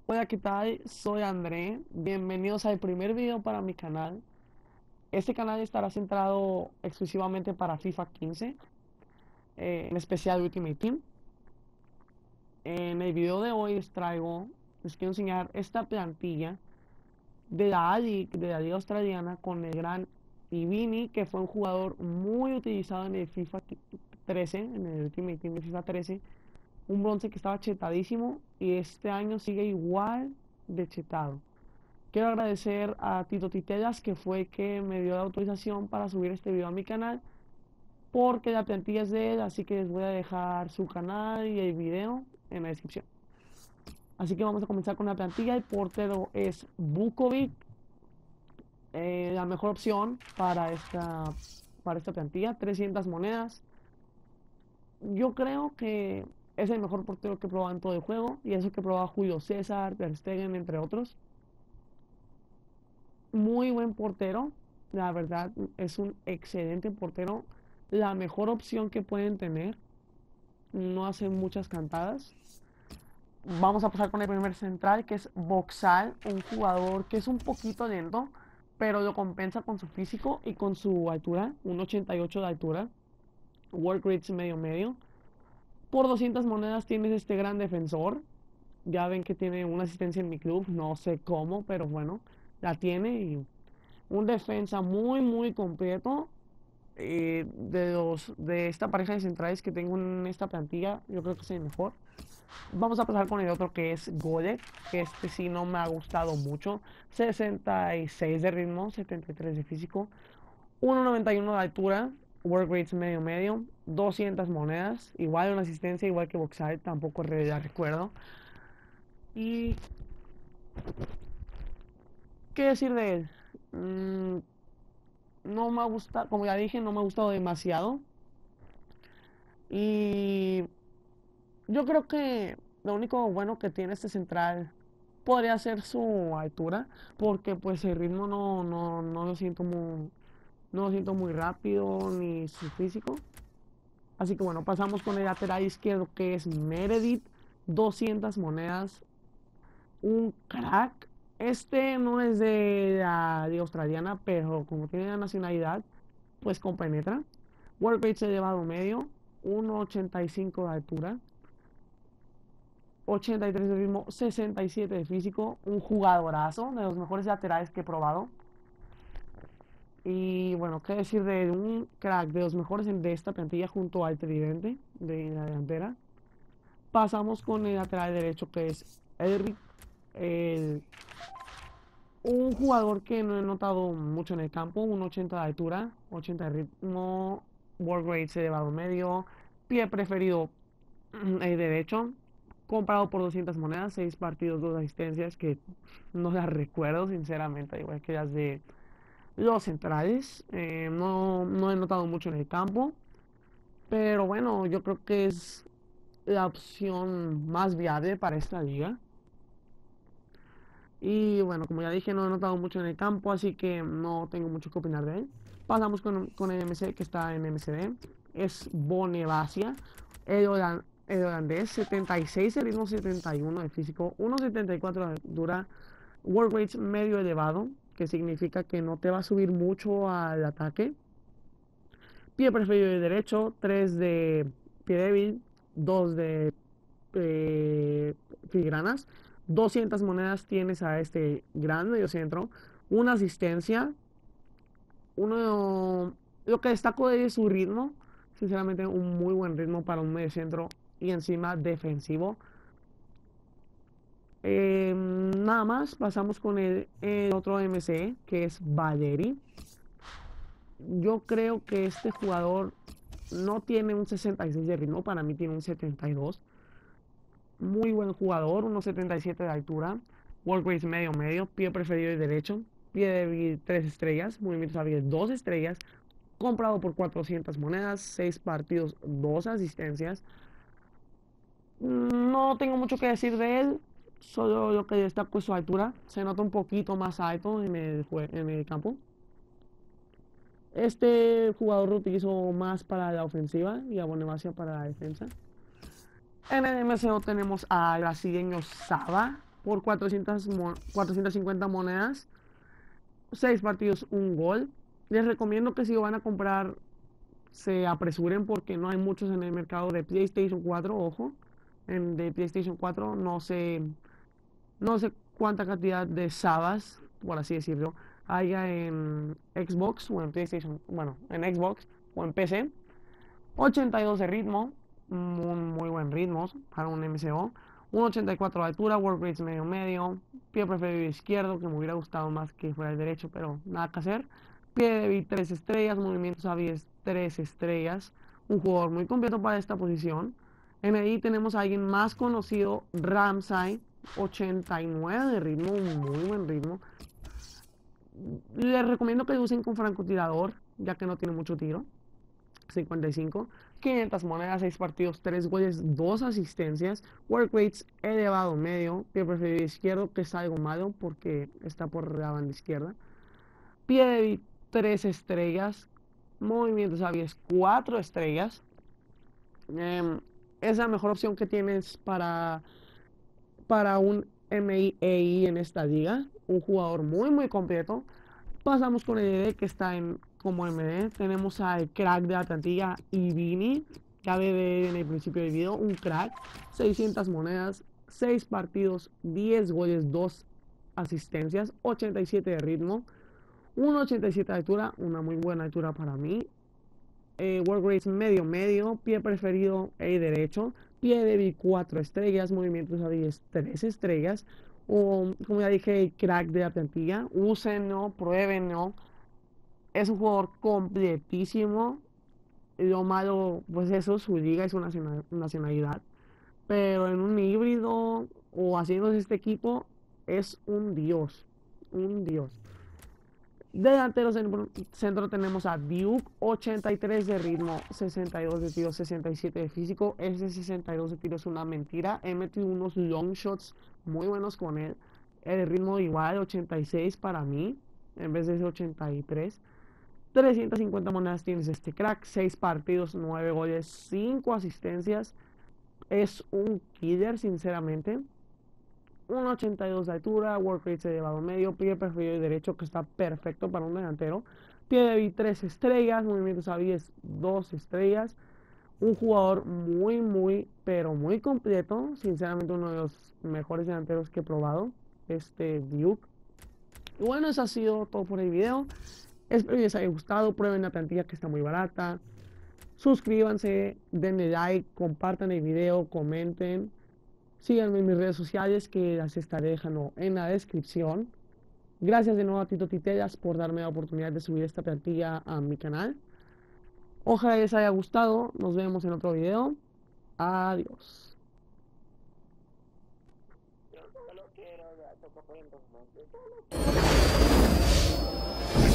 Hola, ¿qué tal? Soy André. Bienvenidos al primer video para mi canal. Este canal estará centrado exclusivamente para FIFA 15, en especial Ultimate Team. En el video de hoy les quiero enseñar esta plantilla de la A-League, de la Liga Australiana, con el gran Ivini, que fue un jugador muy utilizado en el FIFA 13, en el Ultimate Team de FIFA 13. Un bronce que estaba chetadísimo y este año sigue igual de chetado. Quiero agradecer a Tito Titelas, que fue el que me dio la autorización para subir este video a mi canal, porque la plantilla es de él, así que les voy a dejar su canal y el video en la descripción. Así que vamos a comenzar con la plantilla. El portero es Vukovic, la mejor opción para esta plantilla, 300 monedas. Yo creo que es el mejor portero que he probado en todo el juego, y eso que he probado Julio César, Ter Stegen, entre otros. Muy buen portero, la verdad es un excelente portero, la mejor opción que pueden tener, no hace muchas cantadas. Vamos a pasar con el primer central, que es Boxal, un jugador que es un poquito lento, pero lo compensa con su físico y con su altura, 1,88 de altura, work rates medio medio. Por 200 monedas tienes este gran defensor, ya ven que tiene una asistencia en mi club, no sé cómo, pero bueno, la tiene. Y un defensa muy completo. De esta pareja de centrales que tengo en esta plantilla, yo creo que es el mejor. Vamos a pasar con el otro, que es Golek, que este sí no me ha gustado mucho. 66 de ritmo, 73 de físico, 1,91 de altura, work rates medio medio, 200 monedas, igual una asistencia, igual que Boxal, tampoco la recuerdo. Y qué decir de él. No me gusta, como ya dije, no me ha gustado demasiado. Y yo creo que lo único bueno que tiene este central podría ser su altura, porque pues el ritmo no lo siento no lo siento muy rápido, ni su físico. Así que bueno, pasamos con el lateral izquierdo, que es Meredith, 200 monedas, un crack. Este no es de la liga australiana, pero como tiene la nacionalidad, pues compenetra. Work rate elevado medio, 1,85 de altura, 83 de ritmo, 67 de físico, un jugadorazo, de los mejores laterales que he probado. Y bueno, qué decir de un crack, de los mejores de esta plantilla, junto al tridente de la delantera. Pasamos con el lateral derecho, que es Elric, el, un jugador que no he notado mucho en el campo, un 80 de altura, 80 de ritmo, work rate elevado medio, pie preferido el derecho, comprado por 200 monedas, 6 partidos, 2 asistencias, que no las recuerdo sinceramente, igual que las de los centrales. No he notado mucho en el campo, pero bueno, yo creo que es la opción más viable para esta liga. Y bueno, como ya dije, no he notado mucho en el campo, así que no tengo mucho que opinar de él. Pasamos con el MC, que está en MCD. Es Bonevacia, el holandés, 76 de ritmo, 71 de físico, 1,74 de altura, work rate medio elevado, que significa que no te va a subir mucho al ataque. Pie preferido de derecho, 3 de pie débil, 2 de filigranas. 200 monedas tienes a este gran medio centro. Una asistencia. Lo que destaco de su ritmo. Sinceramente, un muy buen ritmo para un medio centro. Y encima defensivo. Nada más, pasamos con el otro MC, que es Valeri. Yo creo que este jugador no tiene un 66 de ritmo, para mí tiene un 72. Muy buen jugador, 1,77 de altura, work rate medio medio, pie preferido y derecho, pie débil 3 estrellas, movimientos hábiles 2 estrellas, comprado por 400 monedas, 6 partidos, 2 asistencias. No tengo mucho que decir de él, solo lo que destaco es su altura, se nota un poquito más alto en el campo. Este jugador lo utilizo más para la ofensiva y a Bonavacia para la defensa. En el MCO tenemos al brasileño Saba, por 450 monedas. 6 partidos, un gol. Les recomiendo que si lo van a comprar se apresuren porque no hay muchos en el mercado de PlayStation 4, ojo. De PlayStation 4 no sé cuánta cantidad de sabas, por así decirlo, haya en Xbox o en PlayStation, bueno, en Xbox o en PC. 82 de ritmo, muy buen ritmo para un MCO. 1.84 de altura, work rates medio medio, pie preferido izquierdo, que me hubiera gustado más que fuera el derecho, pero nada que hacer. Pie de 3 estrellas, movimientos hábiles 3 estrellas, un jugador muy completo para esta posición. En ahí tenemos a alguien más conocido, Ramsay, 89 de ritmo, un muy buen ritmo. Les recomiendo que usen con francotirador, ya que no tiene mucho tiro. 55, 500 monedas, 6 partidos, 3 goles, 2 asistencias, work rates elevado medio, pie preferido izquierdo, que es algo malo porque está por la banda izquierda, pie de 3 estrellas, movimientos hábiles 4 estrellas. Es la mejor opción que tienes para un MIEI en esta liga, un jugador muy completo. Pasamos con el ED que está como MD. Tenemos al crack de la plantilla, Ivini. Ya ve en el principio del video, un crack. 600 monedas, 6 partidos, 10 goles, 2 asistencias, 87 de ritmo, 1.87 de altura, una muy buena altura para mí. Work rates medio medio, pie preferido derecho, pie débil 4 estrellas, movimientos hábiles 3 estrellas. O, como ya dije, crack de la plantilla, úsenlo, pruébenlo. Es un jugador completísimo. Lo malo, pues eso, su liga es una nacionalidad. Pero en un híbrido o haciéndose este equipo, es un dios. Un dios. Delanteros en el centro tenemos a Duke, 83 de ritmo, 62 de tiro, 67 de físico. Ese 62 de tiro es una mentira. He metido unos long shots muy buenos con él. El ritmo igual, 86 para mí, en vez de ese 83. 350 monedas tienes este crack, 6 partidos, 9 goles, 5 asistencias. Es un killer, sinceramente. 1.82 de altura, work rate elevado medio, pie preferido y derecho, que está perfecto para un delantero. Pie de 3 estrellas, movimientos hábiles 2 estrellas. Un jugador pero muy completo. Sinceramente, uno de los mejores delanteros que he probado, Duke. Y bueno, eso ha sido todo por el video. Espero que les haya gustado. Prueben la plantilla que está muy barata. Suscríbanse, denle like, compartan el video, comenten. Síganme en mis redes sociales que las estaré dejando en la descripción. Gracias de nuevo a Tito Titelas por darme la oportunidad de subir esta plantilla a mi canal. Ojalá les haya gustado. Nos vemos en otro video. Adiós. Yo solo quiero